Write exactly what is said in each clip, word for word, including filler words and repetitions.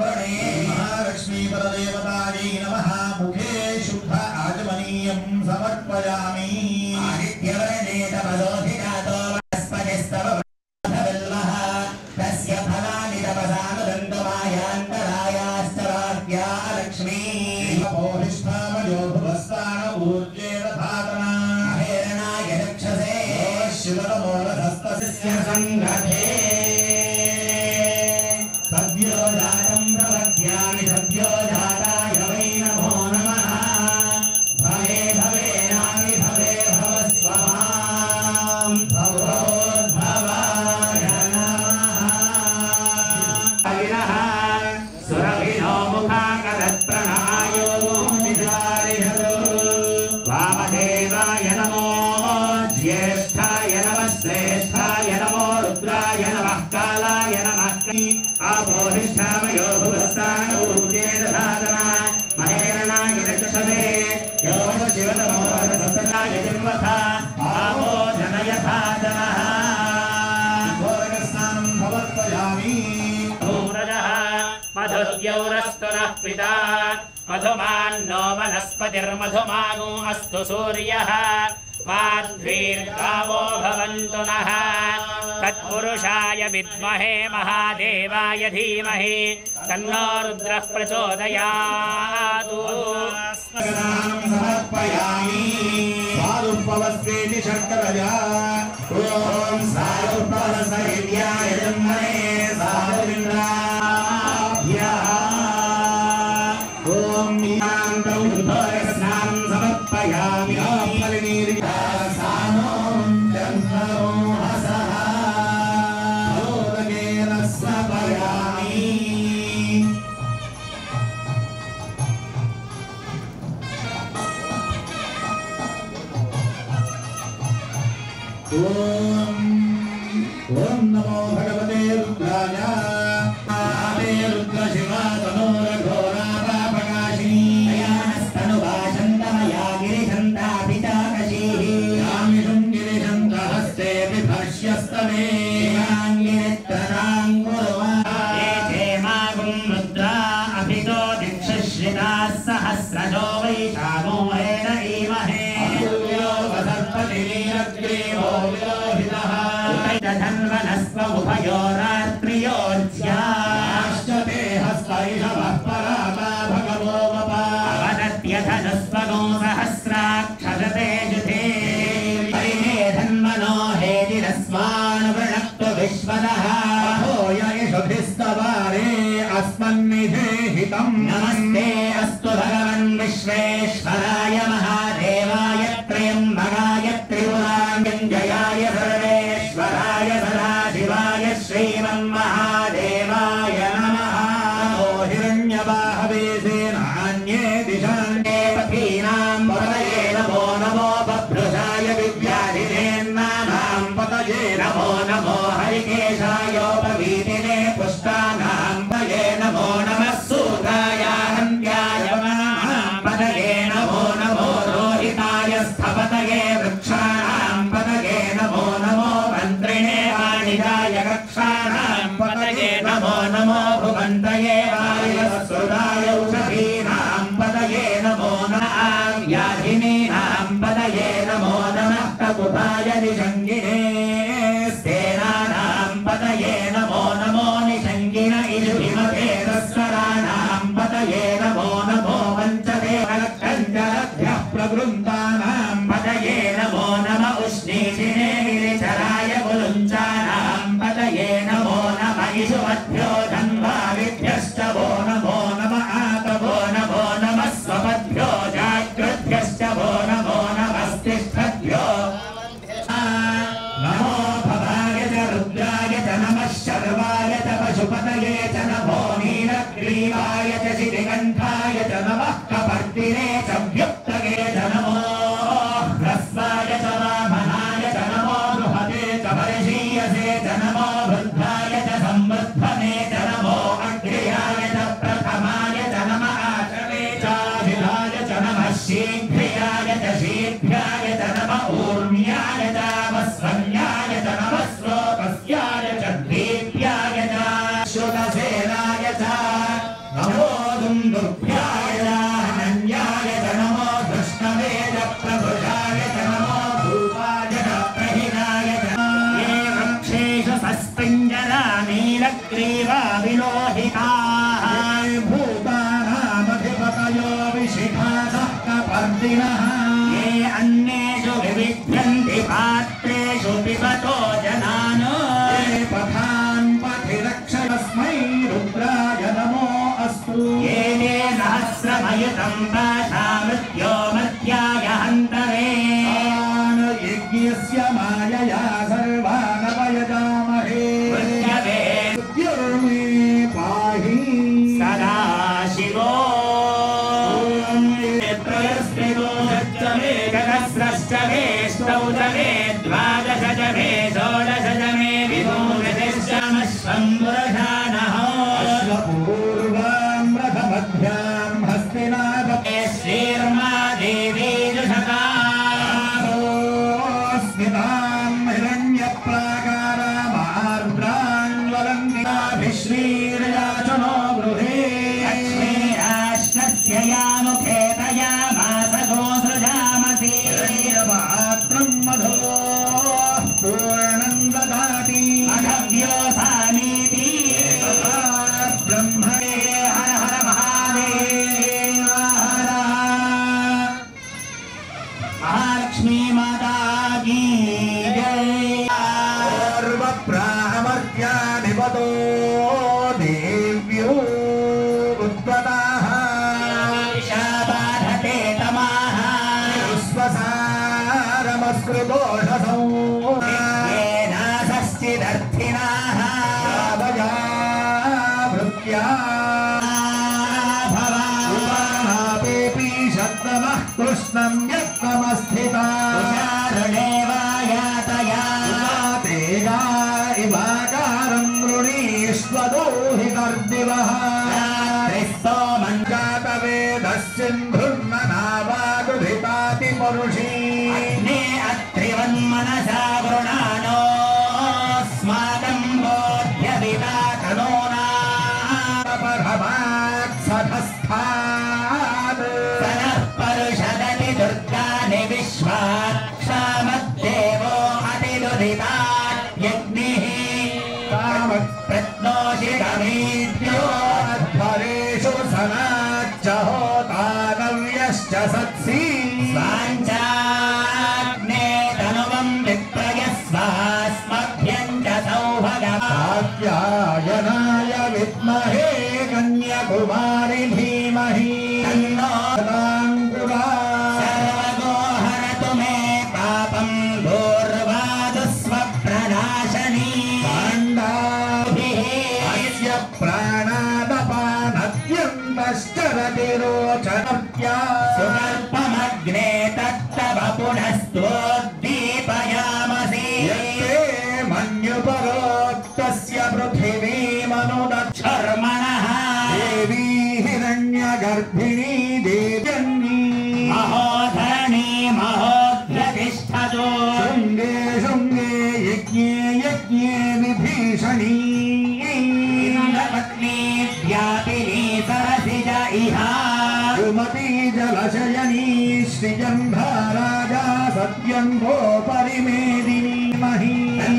महालक्ष्मी परदेवतायै नमः मुखे शुद्ध आचमनीयं समर्पयामि आदित्यवर्णे तपसोऽधिजातो वनस्पतिस्तव वृद्धबिल्वः तस्य फलानि तपसानुदन्तमायान्तरायाश्च वाक्या लक्ष्मी पोहिष्ठामयो भुवस्तान ऊर्जेन धातना हेरणाय रक्षसे शिवतमोरधस्तस्य सङ्घटे सद्यो जातं प्रपद्यामि सद्यो जाताय वै नमो नमः भवे भवेनामि भवे भवस्व मां भवोद्भवाय नमः सुरभिनो मुखाकरत्प्रणायो निजारिहरो वामदेवाय नमो ज्येष्ठाय नमः श्रेष्ठाय नमो रुद्राय नमः कालाय नमः आपोहिष्ठामयो भुवस्तानूर्जेन धातना महेरणाय रक्षसे यो शिवतमो रसनाय जिन्वथा आपो जनयथा जनः घोरस्नानं भवत्वयामि भूरजः मधुर्यौरस्तु नः पिता मधुमान्नो वनस्पतिर्मधुमागो अस्तु सूर्यः माध्वीर्गावो भवन्तु नः तत्पुरुषाय विद्महे महादेवाय धीमहि तन्नो रुद्रः प्रचोदयात् समर्पयामि सारुपवस्वेति शर्करया ॐ सारुपवस्वेत्याय जन्मने सारुविन्द्राभ्यः ॐ ईशान्तौ हृदयस्नानं समर्पयामि ओम ओम नमो भगवते रुद्राय आदे रुद्र शिवा तनोर घोरा प्रकाशिनी यानस्तनुभाषन्तमया गिरिशन्ता पिताकशीः यामिषुं गिरिशन्तहस्ते बिभर्ष्यस्तमे याङ्गिरित्रराङ्गुर्वा एते मागुं रुद्रा अभितो दिक्षश्रिताः सहस्रशो वैशाखो वेद ईमहे उभयोरात्रियोर्ध्याश्चते हस्तैषवः पराता भगवो वपवदत्यधनुस्वगो सहस्राक्षसते जुते परिहे धन्मनो हेतिरस्मान् वृणक्तु विश्वदः भूय इषुभिस्तवारे अस्मन्निधेहितं नमस्ते अस्तु भगवन् विश्वेश्वराय महादेवाय त्र्यम्बकाय त्रिपुराङ्गञ्जयाय सर्वेश्वराय सदाशिवाय श्रीमन्महादेवाय नमः ओ हिरण्यबाहवे सेनान्ये दिशान्ये पथीनां पतये नमो नमो बभ्रुषाय विद्याधिनेन्नानां पतये नमो नमो हरिकेशायोपवीतिने पुष्टानां पतये नमो नमः सूताय हन्त्याय पतये नमो नमो रोहिताय स्थपतये वृक्षाणां पतये नमो नमो मन्त्रिणे वाणिजाय कक्षाणां पतये नमो नमो भुवन्तये वायुसुराय औषधीनां पतये नमो नमः व्याधिनीनां पतये नमो नमः ककुभाय निषङ्गिने सेनानां पतये नमो नमो निषङ्गिन इषुभिमते तस्कराणां पतये नमो नमो वञ्चते कञ्चलभ्यः प्रवृन्तानां पतये नमो नम उष्णीषिणे गिरिचराय मुलुञ्चानां पतये नमो नम इषुमभ्यो धन्वाविभ्यश्च वो नमो नम आतवो नमो नमः स्वपद्भ्यो जाग्रद्भ्यश्च वो नमो नमस्तिष्ठद्भ्यो नमो भवाय च रुद्राय च नमः शर्वाय च पशुपतये च नमो नीलग्रीवाय च शितिकण्ठाय च नमः कपर्दिने च व्युक्तये च नमो ह्रस्वाय च वामनाय च नमो बृहते च वर्षीयसे च नमो वृद्धाय च संवृद्धने च नमो अग्र्याय च प्रथमाय च नमः आचमे चाभिलाय च नमः शीघ्रियाय च शीघ्राय च नमः ऊर्म्याय च वस्वन्याय च नमः श्लोकस्याय च दीप्याय च श्रुतसेनाय च दुन्दुभ्याय अनन्याय च नमो कृष्णवे च प्रभुषाय च नमो भूपाय च प्रहिताय च ये वृक्षेषु सस्पिञ्जरा नीलग्रीवा विलोहिताः भूतानामधिपतयो विशिखासः कपर्दिनः ये अन्येषु विविध्यन्ति पात्रेषु पिबतो जनान् ये पथान् पथिरक्षयस्मै रुद्राय नमो अस्तु ये ये सहस्रमयुतं पाशा मृत्यो मर्त्याय हन्तरे यज्ञस्य मायया सर्वान् वयजामहे मृत्युर्मे पाहि सदा शिवो सहस्रश्च मे ष्टौ च मे द्वादश च मे षोडश च मे विभूतिश्चमश्वं पुरुषाणः अश्वपूर्वां रथमध्यां हस्तिनादे श्रीर्मा देवी जुषतास्मितां हिरण्यप्राकारामार्द्रान्वलङ्गिताभिश्रीर्याचनो गृहे लक्ष्मीराष्ट्रस्य या मुखे तया मधो पूर्णं ददाति अधव्योसानीति ब्रह्मणे हर हर महादेव हर महालक्ष्मी माता की जय सर्वप्रामर्त्याधिपतो देव्यो उद्वताः शाबाधते तमाः नमस्कृतोषसौ येनासश्चिदर्थिनाः भजा भृत्या भवापेऽपि शब्दमः कृष्णं यत्तमस्थिता ऋणेवायातया तेजा इवाकारं वृणीष्वदोहितर्दिवः क्रिस्तो मञ्जातवेदस्सिन्धुर्मनावादुधिताति परुषी मनसा वृणानोऽस्माकं बोध्यविता तनोनापरभात्सधस्थात् सनः परुषदति दुर्गानि विश्वाक्षामद्देवो अतिदुदिताद्यग्निः कामप्रत्नोषितमेभ्यो अध्वरेषु सनाच्च होतानव्यश्च सत्सि कात्यायनाय विद्महे कन्याकुमारी धीमहि तन्नो सर्वगो हरतु मे पापं दूर्वादस्वप्रणाशनी पाण्डाभिः अस्य प्राणादपानत्यन्तश्चरतिरोचनत्या सुकल्पमग्ने तत्तव पुनस्तोद्दीपयामसि मन्युपरोक्तस्य पृथिवीमनुदच्छर्मणः देवी हिरण्यगर्भिणी देव्यन्नी महोधरणी महोद्यतिष्ठतो शृङ्गे शृङ्गे यज्ञे यज्ञे विभीषणी पत्नी व्यापिनी सरसिज इहा सुमती जलशयनी श्रीजम्भाराजा सत्यम्भो परिमेदिनी मही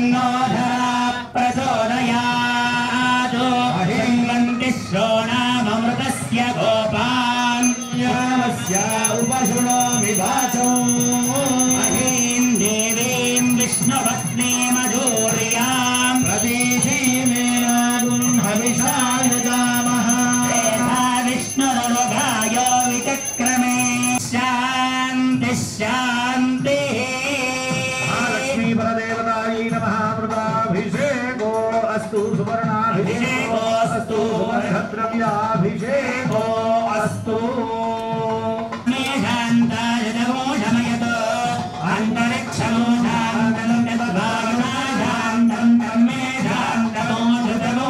प्रचोदयातो अहिन्वन्ति श्रोणाममृतस्य गोपान् यामस्य उपशृणोमि वाचो अहीं देवीं विष्णुपत्नीमधूर्यां प्रतीशीमेनागुं हविषाय जामः तेधा विष्णुरनुगाय विचक्रमे शान्तिः शान्तिः महालक्ष्मी परदेवतायै नमः मृगाभिषेको अस्तु सुवर्णाभिषेको अस्तु सुवर्णद्रव्याभिषेको अस्तु मे शान्ताय जगोषमयत अन्तरिक्षमो शान्तं भावना शान्तं मे शान्तमो धृतमो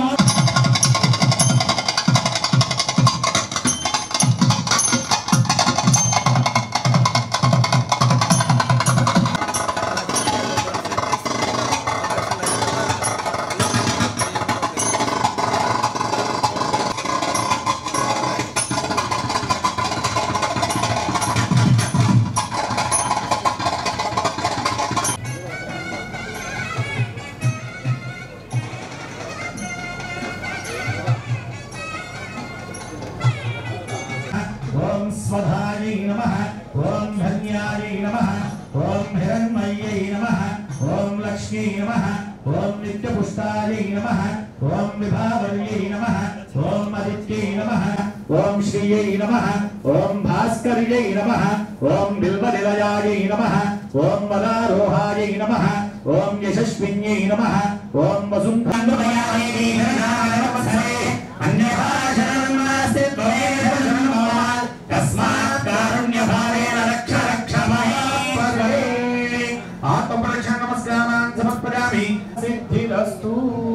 स्वधायै नमः ओम धन्यायै नमः ओम हिरण्मयै नमः ओम लक्ष्मी नमः ओम नित्यपुष्टायै नमः ओम विभावर्यै नमः ओम आदित्यै नमः ओम श्रीयै नमः ओम भास्कर्यै नमः ओम बिल्वनिलयायै नमः ओम वरारोहायै नमः ओम यशस्विन्यै नमः ओम वसुन्धरायै नमः अन्यथा शरणं नास्ति त्वमेव शरणं मम तस्मात् कारुण्यभावेन रक्ष रक्ष मह्यं आत्मप्रदक्षिण नमस्कारान् समर्पयामि सिद्धिरस्तु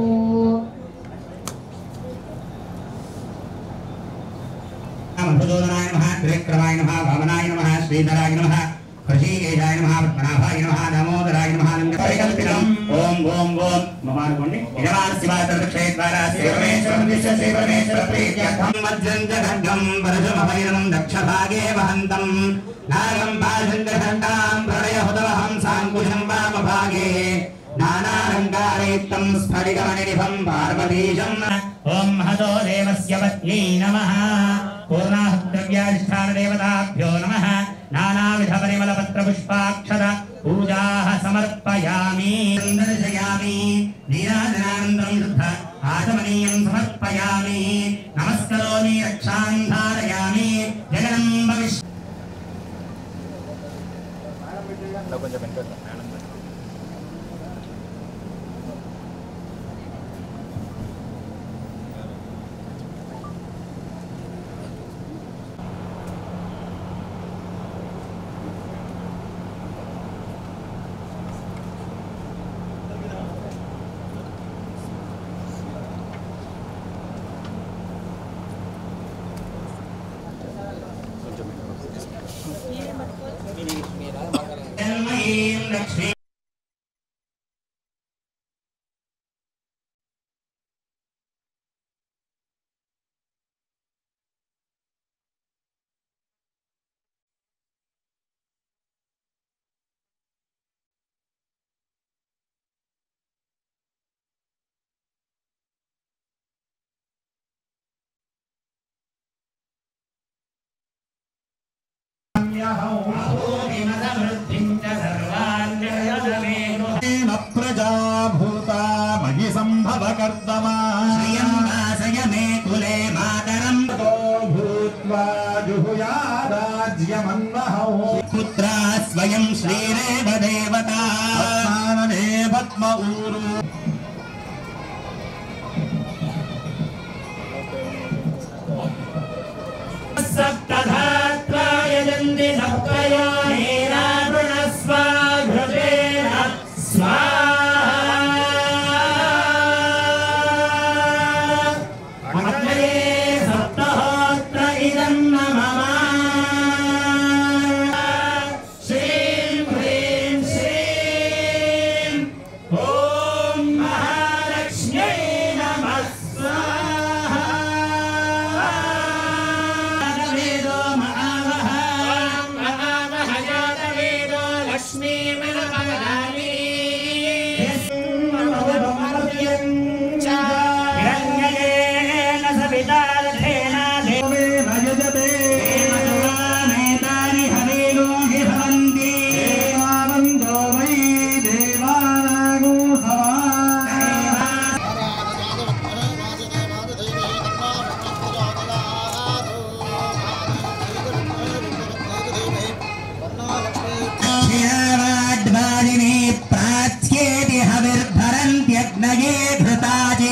मधुसूदनाय नमः त्रिविक्रमाय नमः वामनाय नमः श्रीधराय नमः ऋषिकेशाय नमः पद्मनाभाय नमः दामोदराय नमः परिकल्पितम् ओम ओम ओम ममानुकोण्डि यजमान शिवातर्दक्षे द्वारा श्रीपरमेश्वरं दिश्य श्रीपरमेश्वर प्रीत्यर्थं वज्रं च खड्गं परशुमभैरवं दक्षभागे वहन्तं नागं पाशङ्करघण्टां प्रणयहुतवहं साङ्कुशं वामभागे नानालङ्कारयुक्तं स्फटिकमणिनिभं पार्वतीशम् ओम हतो देवस्य पत्न्यै नमः पूर्णाहुद्रव्याधिष्ठानदेवताभ्यो नमः नानाविधपरिमलपत्रपुष्पाक्षत पूजाः समर्पयामि दर्शयामि नीराजनानन्दं शुद्ध आचमनीयं समर्पयामि नमस्करोमि रक्षां धारयामि जगदम्ब विश्व लक्ष्मी प्रजाभूता मयि संभवकर्दमा श्रियं वासय मे कुले मातरं तो भूत्वा जुहुयादाज्यमन्वहौ पुत्रा स्वयं श्रीरेव देवता आनने पद्म ऊरु सप्तधात्रा यजन्ति सप्तयो नीरावृणस्वा घृतेन स्वाहा अग्नये सप्तहोत्र इदं मम श्रीं ह्रीं श्रीं ॐ महालक्ष्म्यै नमः स्वाहा प्राच्येति घृताजे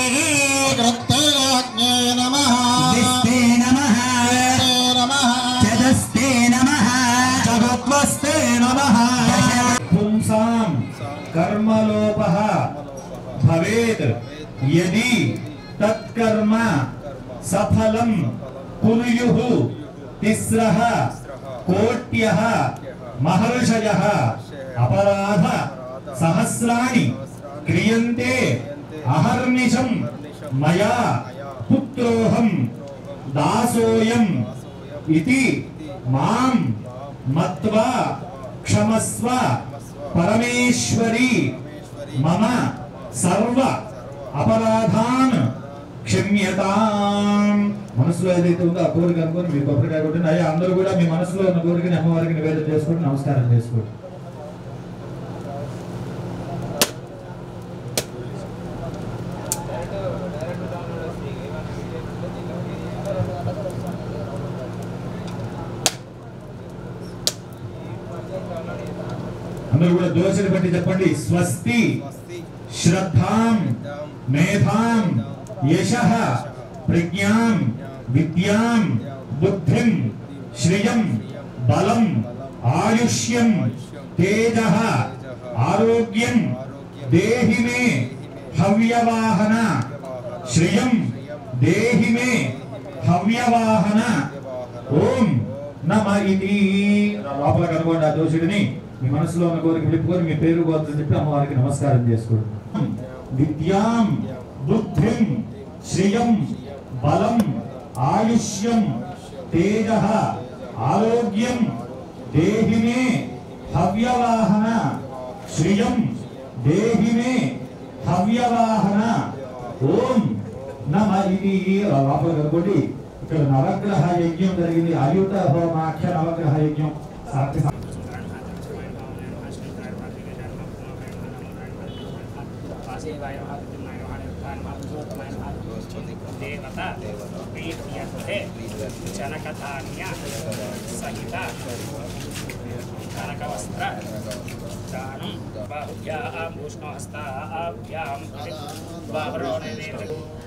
नमः विस्ते नमः चतुस्ते नमः चतुत्वस्ते नमः पुंसां कर्मलोपः भवेत् यदि तत्कर्म सफलं कुर्युः तिस्रः कोट्यः महर्षयः अपराध सहस्राणि क्रियन्ते अहर्निशं मया पुत्रोऽहं दासोऽयम् इति मां मत्वा क्षमस्व परमेश्वरी मम सर्व अपराधान् క్షమ్యతాం. మనసులో ఏదైతే ఉందో ఆ కోరిక అనుకుని మీ కొబ్బరికాయ కొట్టిన అయ్యా అందరూ కూడా మీ మనసులో ఉన్న కోరికని అమ్మవారికి నివేదన చేసుకుని నమస్కారం చేసుకోండి. అందరూ కూడా దోషని బట్టి చెప్పండి. స్వస్తి శ్రద్ధాం మేధాం యశః ప్రజ్ఞాం విద్యాం బుద్ధిం శ్రియం బలం ఆయుష్యం తేజః ఆరోగ్యం దేహి మే హవ్యవాహన శ్రియం దేహి మే హవ్యవాహన ఓం నమ ఇది. లోపల కనుకోండి ఆ దోషుడిని. మీ మనసులో ఉన్న కోరిక విడుపుకొని మీ పేరు గోత్రం చెప్పి అమ్మవారికి నమస్కారం చేసుకోండి. విద్యాం బుద్ధిం శ్రియం బలం ఆయుష్యం తేజః ఆరోగ్యం దేహి మే హవ్యవాహన శ్రియం దేహి మే హవ్యవాహన ఓం నమ ఇది. లోపల కనుకోండి. ఇక్కడ నవగ్రహ యజ్ఞం జరిగింది. ఆయుధ హోమాఖ్య నవగ్రహ యజ్ఞం. దేవత ప్రీత్యర్థే జనకధాన్య సహిత కనకవస్త్ర దానం బాహుభ్యాం భూష్ణహస్తాభ్యాం బాహురోణేన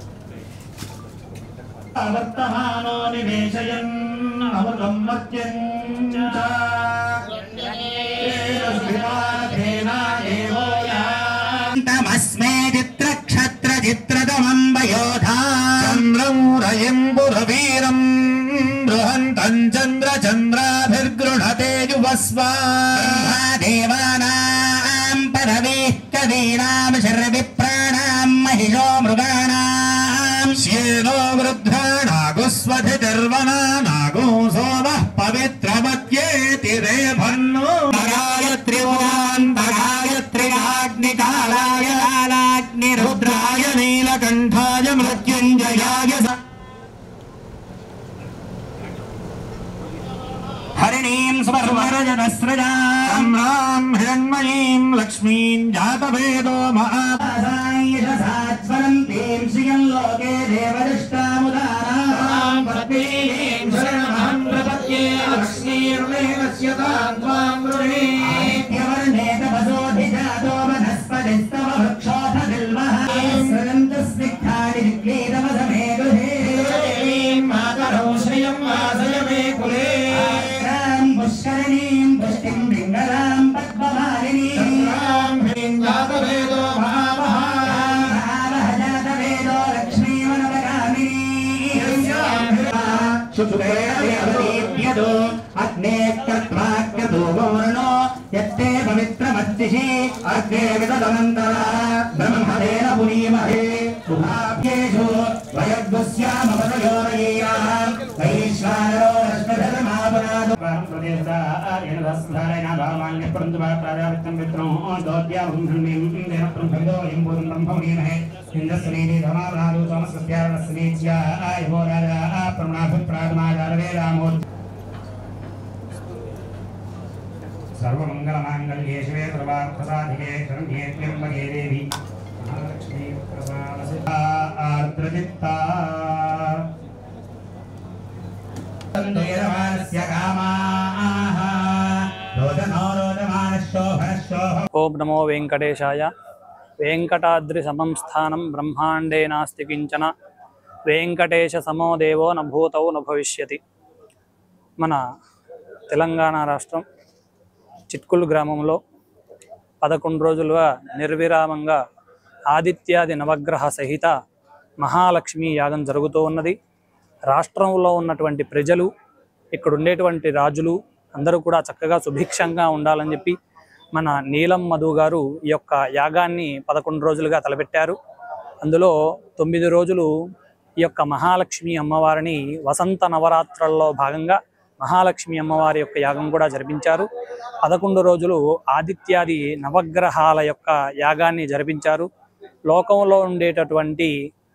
వర్తమానో నివేశయన్ అమృతం మర్త్యం చ తమస్మే చిత్రక్షత్ర చిత్రతమం వయోధా చంద్రం రయంబురవీరం బృహంతం చంద్ర చంద్రాభిర్గృహతే యువస్వా దేవానాం పరవేః కవీనాం శర్విప్రాణాం మహిషో మృగాణాం శ్యేనో వృద్ధానాగుస్వధిర్వనా నాగో సోమః పవిత్రమత్యేతి రేభన్నో గాయత్రి ఓం గాయత్రి అగ్నికాలాయ కాలాగ్ని రుద్రాయ నీలకంఠాయ మృత్యుంజయాయ హరిణీం స్వర్వరజనస్రజాం రాం హిరణ్మయీం లక్ష్మీం జాతవేదో మహాసాయసాత్వరం తీం శ్రియం లోకే దేవదష్టాముదారాం ప్రతీం శరణమహం ప్రపద్యే లక్ష్మీర్వేదస్య తాం త్వాం వృణే ఆదిత్యవర్ణే తపసోధిజాతో వనస్పతిస్తవ వృక్షోథ బిల్వః స్రవంత స్నిగ్ధాని విక్లీతమసమే గృహే దేవీం మాతరౌ శ్రియం వాసయ మే కులే పుష్కరిణీం పుష్టిం లింగరాం పద్మమాలినీం హ్రీం జాతవేదో మహామహా జాతవేదో లక్ష్మీవనపగామినీభ్యదో అగ్నే కర్త్వాగ్రతో వర్ణో యత్తే పవిత్రమర్చిషి అగ్నే విదదమంతర బ్రహ్మదేన పునీమహే శుభాభ్యేషు వయగ్స్యామపదయోరయీయాం వైశ్వానరో రష్మధర్మాపనాదో सर्वमंगलमांगल्ये शिवे सर्वार्थसाधिके शरण्ये त्र्यंबके देवी महालक्ष्मी प्रसादसिद्धा आर्द्रचित्ता न्दोयमानस्य कामाः रोदनो रोदमानश्शोभनश्शोभम्। ओम नमो वेंकटेशाय। वेंकटाद्रि समं स्थानं ब्रह्मांडे नास्ति किंचन वेंकटेश समो देवो न भूतौ न भविष्यति। మన తెలంగాణ రాష్ట్రం చిట్కుల్ గ్రామంలో పదకొండు రోజులుగా నిర్విరామంగా ఆదిత్యాది నవగ్రహ సహిత మహాలక్ష్మి యాగం జరుగుతూ ఉన్నది। రాష్ట్రంలో ఉన్నటువంటి ప్రజలు ఇక్కడ ఉండేటువంటి రాజులు అందరూ కూడా చక్కగా సుభిక్షంగా ఉండాలని చెప్పి మన నీలం మధు గారు ఈ యొక్క యాగాన్ని పదకొండు రోజులుగా తలపెట్టారు। అందులో తొమ్మిది రోజులు ఈ యొక్క మహాలక్ష్మి అమ్మవారిని వసంత నవరాత్రుల్లో భాగంగా మహాలక్ష్మి అమ్మవారి యొక్క యాగం కూడా జరిపించారు। పదకొండు రోజులు ఆదిత్యాది నవగ్రహాల యొక్క యాగాన్ని జరిపించారు। లోకంలో ఉండేటటువంటి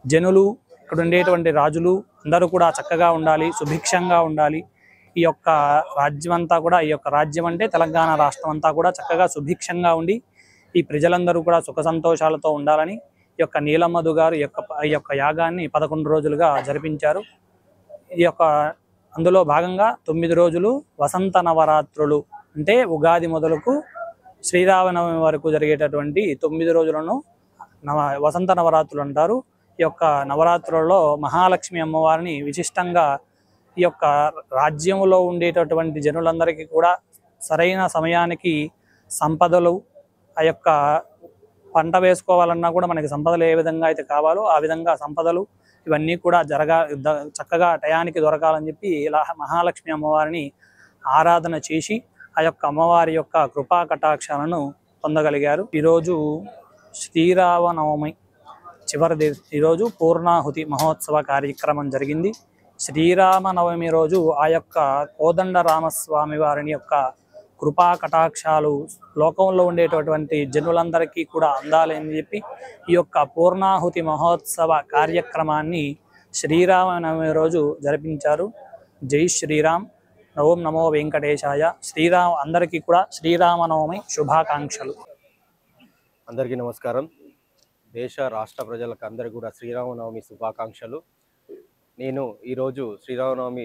జనులు, ఇక్కడ ఉండేటువంటి రాజులు అందరూ కూడా చక్కగా ఉండాలి, సుభిక్షంగా ఉండాలి. ఈ యొక్క రాజ్యం అంతా కూడా, ఈ యొక్క రాజ్యం అంటే తెలంగాణ రాష్ట్రం అంతా కూడా చక్కగా సుభిక్షంగా ఉండి ఈ ప్రజలందరూ కూడా సుఖ సంతోషాలతో ఉండాలని ఈ యొక్క నీలమ్మధు గారు ఈ యొక్క ఈ యొక్క యాగాన్ని పదకొండు రోజులుగా జరిపించారు. ఈ యొక్క అందులో భాగంగా తొమ్మిది రోజులు వసంత నవరాత్రులు అంటే ఉగాది మొదలుకు శ్రీరామనవమి వరకు జరిగేటటువంటి తొమ్మిది రోజులను నవ వసంత నవరాత్రులు అంటారు. ఈ యొక్క నవరాత్రులలో మహాలక్ష్మి అమ్మవారిని విశిష్టంగా ఈ యొక్క రాజ్యంలో ఉండేటటువంటి జనులందరికీ కూడా సరైన సమయానికి సంపదలు, ఆ యొక్క పంట వేసుకోవాలన్నా కూడా మనకి సంపదలు ఏ విధంగా అయితే కావాలో ఆ విధంగా సంపదలు ఇవన్నీ కూడా జరగా చక్కగా టయానికి దొరకాలని చెప్పి ఇలా మహాలక్ష్మి అమ్మవారిని ఆరాధన చేసి ఆ యొక్క అమ్మవారి యొక్క కృపా కటాక్షాలను పొందగలిగారు. ఈరోజు శ్రీరామనవమి చివరి ఈరోజు పూర్ణాహుతి మహోత్సవ కార్యక్రమం జరిగింది. శ్రీరామనవమి రోజు ఆ యొక్క కోదండ రామస్వామి వారిని యొక్క కృపా కటాక్షాలు లోకంలో ఉండేటటువంటి జనులందరికీ కూడా అందాలని చెప్పి ఈ యొక్క పూర్ణాహుతి మహోత్సవ కార్యక్రమాన్ని శ్రీరామనవమి రోజు జరిపించారు. జై శ్రీరామ్. ఓం నమో వెంకటేశాయ. శ్రీరామ అందరికీ కూడా శ్రీరామనవమి శుభాకాంక్షలు. అందరికీ నమస్కారం. దేశ రాష్ట్ర ప్రజలకు అందరికీ కూడా శ్రీరామనవమి శుభాకాంక్షలు. నేను ఈరోజు శ్రీరామనవమి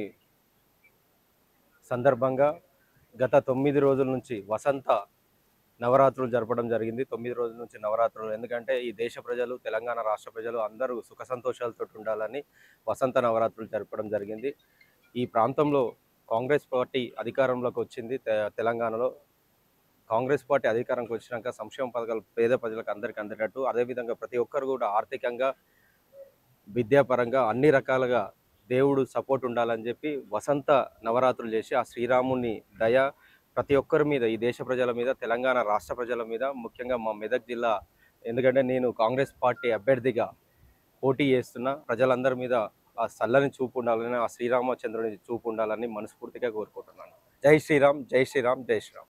సందర్భంగా గత తొమ్మిది రోజుల నుంచి వసంత నవరాత్రులు జరపడం జరిగింది. తొమ్మిది రోజుల నుంచి నవరాత్రులు ఎందుకంటే ఈ దేశ ప్రజలు, తెలంగాణ రాష్ట్ర ప్రజలు అందరూ సుఖ సంతోషాలతో ఉండాలని వసంత నవరాత్రులు జరపడం జరిగింది. ఈ ప్రాంతంలో కాంగ్రెస్ పార్టీ అధికారంలోకి వచ్చింది. తెలంగాణలో కాంగ్రెస్ పార్టీ అధికారంకి వచ్చినాక సంక్షేమ పథకాలు పేద ప్రజలకు అందరికీ అందేటట్టు, అదేవిధంగా ప్రతి ఒక్కరు కూడా ఆర్థికంగా, విద్యాపరంగా అన్ని రకాలుగా దేవుడు సపోర్ట్ ఉండాలని చెప్పి వసంత నవరాత్రులు చేసి ఆ శ్రీరాముని దయ ప్రతి ఒక్కరి మీద, ఈ దేశ ప్రజల మీద, తెలంగాణ రాష్ట్ర ప్రజల మీద, ముఖ్యంగా మా మెదక్ జిల్లా, ఎందుకంటే నేను కాంగ్రెస్ పార్టీ అభ్యర్థిగా పోటీ చేస్తున్న ప్రజలందరి మీద ఆ చల్లని చూపు ఉండాలని, ఆ శ్రీరామచంద్రుని చూపు ఉండాలని మనస్ఫూర్తిగా కోరుకుంటున్నాను. జై శ్రీరామ్, జై శ్రీరామ్, జై శ్రీరామ్.